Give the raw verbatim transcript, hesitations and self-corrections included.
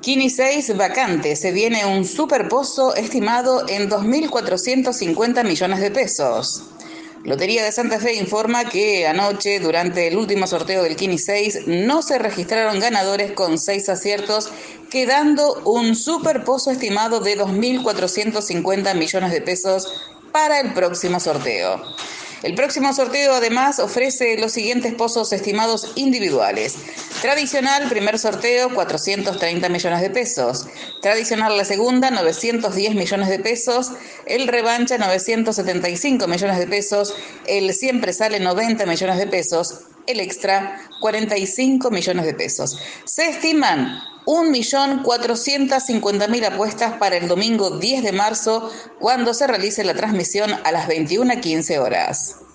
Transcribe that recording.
Kini seis vacante, se viene un superpozo estimado en dos mil cuatrocientos cincuenta millones de pesos. Lotería de Santa Fe informa que anoche, durante el último sorteo del Kini seis, no se registraron ganadores con seis aciertos, quedando un superpozo estimado de dos mil cuatrocientos cincuenta millones de pesos para el próximo sorteo. El próximo sorteo además ofrece los siguientes pozos estimados individuales. Tradicional, primer sorteo, cuatrocientos treinta millones de pesos. Tradicional, la segunda, novecientos diez millones de pesos. El revancha, novecientos setenta y cinco millones de pesos. El siempre sale, noventa millones de pesos. El extra, cuarenta y cinco millones de pesos. Se estiman un millón cuatrocientos cincuenta mil apuestas para el domingo diez de marzo, cuando se realice la transmisión a las veintiuna quince horas.